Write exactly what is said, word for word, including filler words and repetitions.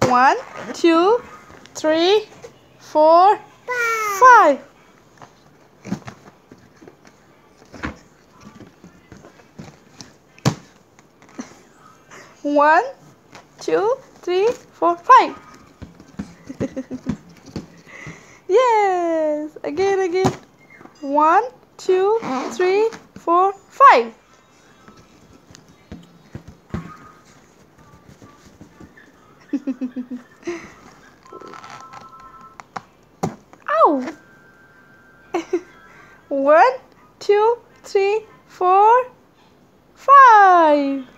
One, two, three, four, five. One, two, three, four, five. Yes, again, again. One, two, three, four, five. Ow! One, two, three, four, five.